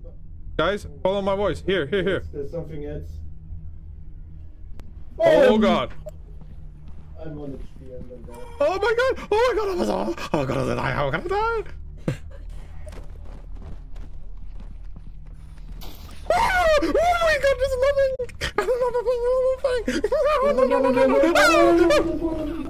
Guys, follow my voice. Here. There's something else. Oh god. I'm on HP and I'm dead. Oh my god. I'm gonna die. Oh my god, there's nothing.